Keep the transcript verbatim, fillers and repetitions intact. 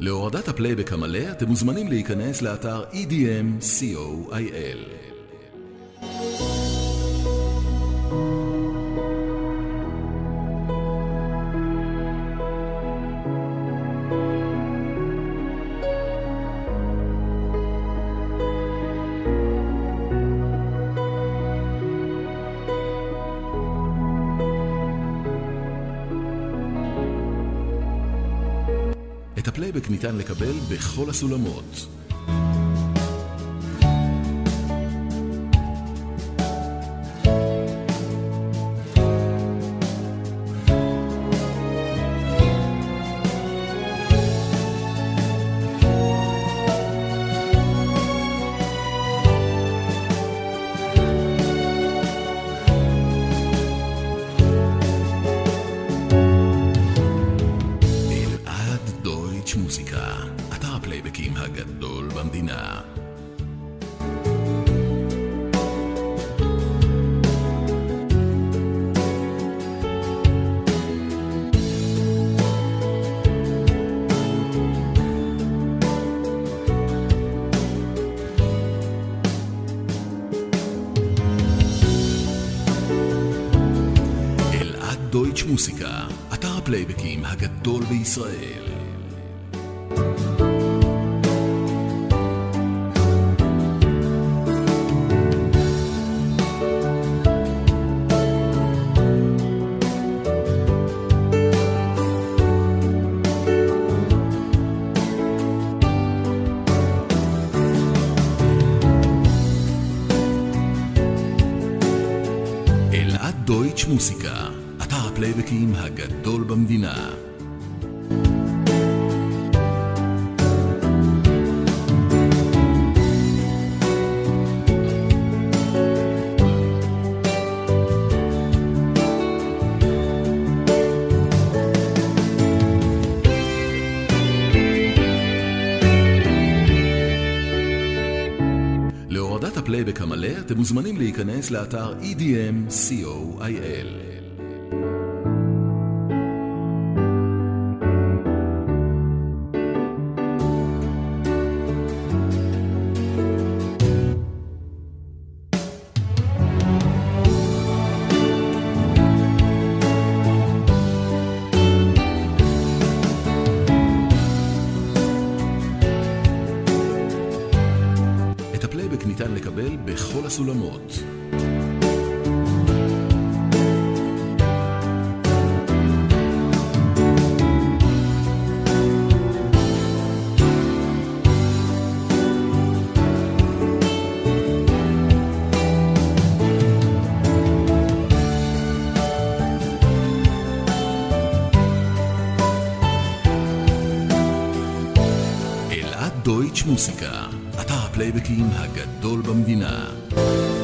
להורדת הפלייבק המלא אתם מוזמנים להיכנס לאתר E D M C O I L. את הפלייבק ניתן לקבל בכל הסולמות. מוזיקה, אתר הפלייבקים הגדול במדינה. אלעד דויטש מוזיקה, אתר הפלייבקים הגדול בישראל. אלעד דויטש מוזיקה, אתר הפלייבקים הגדול במדינה. להורדת הפלייבק המלא אתם מוזמנים להיכנס לאתר E D M C O I L. את הפלייבק ניתן לקבל בכל הסולמות. אלעד דויטש מוזיקה, אתר הפלייבקים הגדול במדינה.